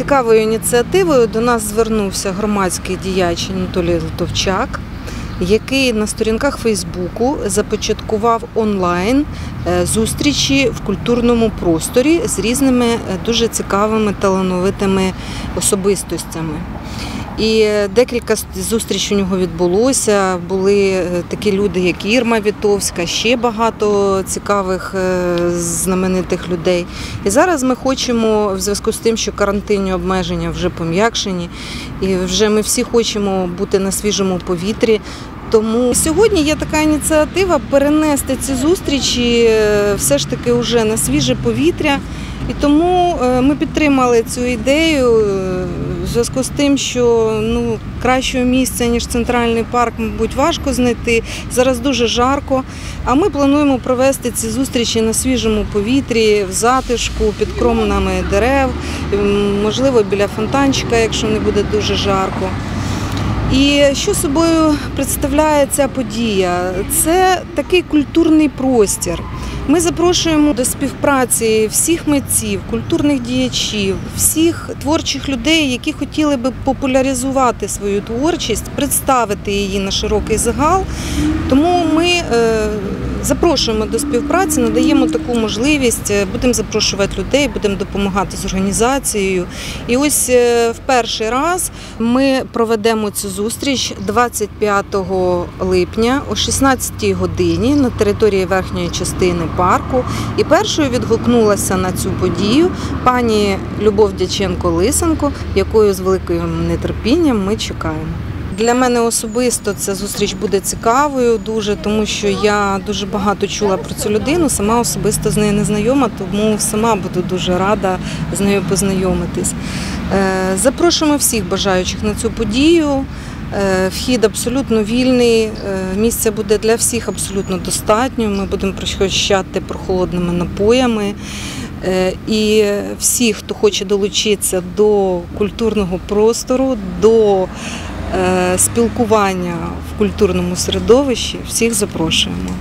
цікавою ініціативою до нас звернувся громадський діяч Анатолій Литовчак, який на сторінках Фейсбуку започаткував онлайн зустрічі в культурному просторі з різними дуже цікавими талановитими особистостями. І декілька зустрічей у нього відбулося, були такі люди, як Ірма Вітовська, ще багато цікавих знаменитих людей. І зараз ми хочемо, в зв'язку з тим, що карантинні обмеження вже пом'якшені, і вже ми всі хочемо бути на свіжому повітрі. Тому сьогодні є така ініціатива перенести ці зустрічі все ж таки вже на свіже повітря. І тому ми підтримали цю ідею в зв'язку з тим, що кращого місця, ніж центральний парк, мабуть, важко знайти. Зараз дуже жарко, а ми плануємо провести ці зустрічі на свіжому повітрі, в затишку, під кронами дерев, можливо, біля фонтанчика, якщо не буде дуже жарко. І що собою представляє ця подія? Це такий культурний простір. Ми запрошуємо до співпраці всіх митців, культурних діячів, всіх творчих людей, які хотіли би популяризувати свою творчість, представити її на широкий загал. Тому ми запрошуємо до співпраці, надаємо таку можливість, будемо запрошувати людей, будемо допомагати з організацією. І ось в перший раз ми проведемо цю зустріч 25 липня о 16 годині на території верхньої частини парку. І першою відгукнулася на цю подію пані Любов Дяченко-Лисенко, якою з великим нетерпінням ми чекаємо. Для мене особисто ця зустріч буде цікавою дуже, тому що я дуже багато чула про цю людину, сама особисто з нею не знайома, тому сама буду дуже рада з нею познайомитись. Запрошуємо всіх бажаючих на цю подію. Вхід абсолютно вільний, місця буде для всіх абсолютно достатньо, ми будемо пригощати прохолодними напоями. І всі, хто хоче долучитися до культурного простору, до спілкування в культурному середовищі, всіх запрошуємо.